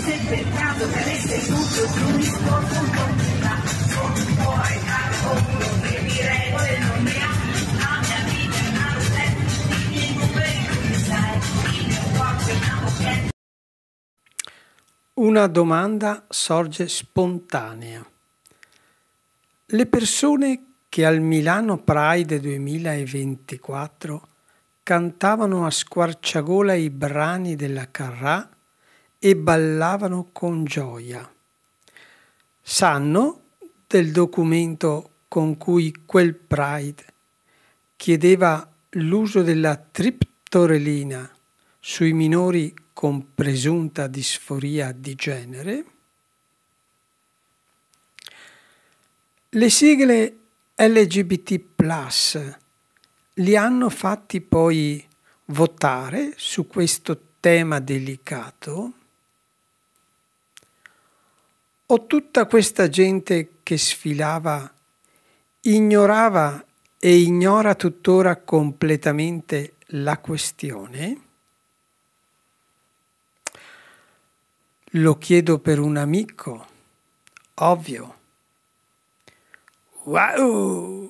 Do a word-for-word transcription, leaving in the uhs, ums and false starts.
fosse peccato che avesse tutto più risposto un po' di là, non puoi dare conto che di regole non ne ha, la mia vita è una roulette, i miei numeri tu li sai, il mio corpo è una moquette. Una domanda sorge spontanea. Le persone che al Milano Pride duemilaventiquattro cantavano a squarciagola i brani della Carrà e ballavano con gioia, sanno del documento con cui quel Pride chiedeva l'uso della triptorelina sui minori con presunta disforia di genere? Le sigle L G B T plus li hanno fatti poi votare su questo tema delicato? O tutta questa gente che sfilava ignorava e ignora tuttora completamente la questione? Lo chiedo per un amico, ovvio. Wow!